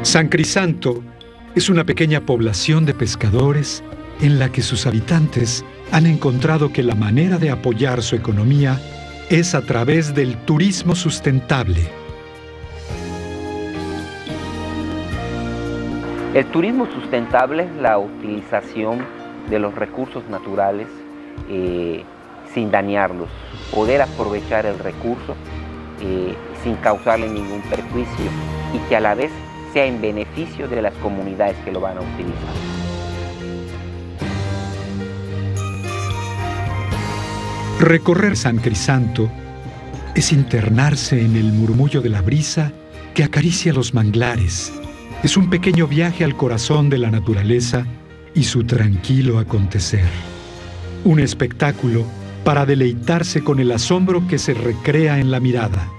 San Crisanto es una pequeña población de pescadores en la que sus habitantes han encontrado que la manera de apoyar su economía es a través del turismo sustentable. El turismo sustentable es la utilización de los recursos naturales sin dañarlos, poder aprovechar el recurso sin causarle ningún perjuicio y que a la vez sea en beneficio de las comunidades que lo van a utilizar. Recorrer San Crisanto es internarse en el murmullo de la brisa que acaricia los manglares. Es un pequeño viaje al corazón de la naturaleza y su tranquilo acontecer. Un espectáculo para deleitarse con el asombro que se recrea en la mirada.